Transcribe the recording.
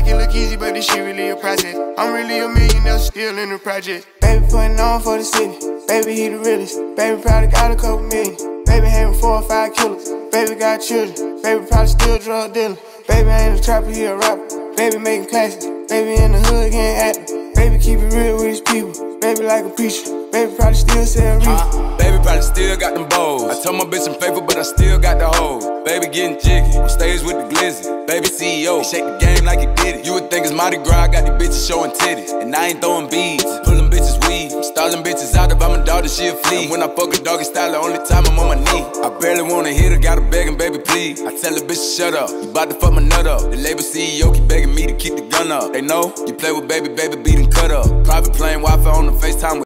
make it look easy, but this shit really a process. I'm really a millionaire, still in the project. Baby putting on for the city. Baby, he the realest. Baby probably got a couple million. Baby having 4 or 5 killers. Baby got children. Baby probably still drug dealer. Baby ain't a trapper, he a rapper. Baby making classics. Baby in the hood getting active. Baby keep it real with his people. Baby like a preacher. Baby probably still sell reefer. Baby probably still got them bowls. I told my bitch I'm faithful, but I still got the hoes. Baby getting jiggy, on stage with the glizzy. Baby CEO, he shake the game like he did it. You would think it's Mardi Gras, I got these bitches showing titties. And I ain't throwing beads, pulling bitches weed. I'm stalling bitches out, if I'm a daughter, she a flea. And when I fuck a doggy style, the only time I'm on my knee. I barely wanna hit her, gotta begging, baby please. I tell the bitch to shut up, you bout to fuck my nut up. The label CEO keep begging me to keep the gun up. They know, you play with baby, baby beating cut up. Private plane, Wi-Fi on the FaceTime with